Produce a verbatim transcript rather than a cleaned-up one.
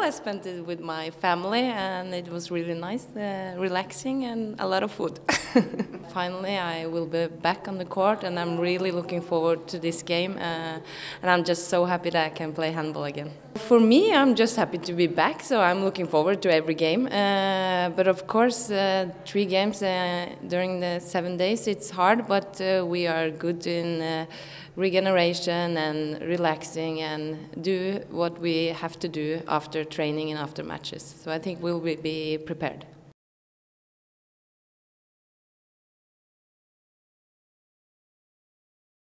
I spent it with my family, and it was really nice, uh, relaxing, and a lot of food. Finally, I will be back on the court, and I'm really looking forward to this game, uh, and I'm just so happy that I can play handball again. For me, I'm just happy to be back, so I'm looking forward to every game. Uh, but of course, uh, three games uh, during the seven days, it's hard, but uh, we are good in uh, regeneration and relaxing and do what we have to do after training and after matches. So I think we'll be prepared.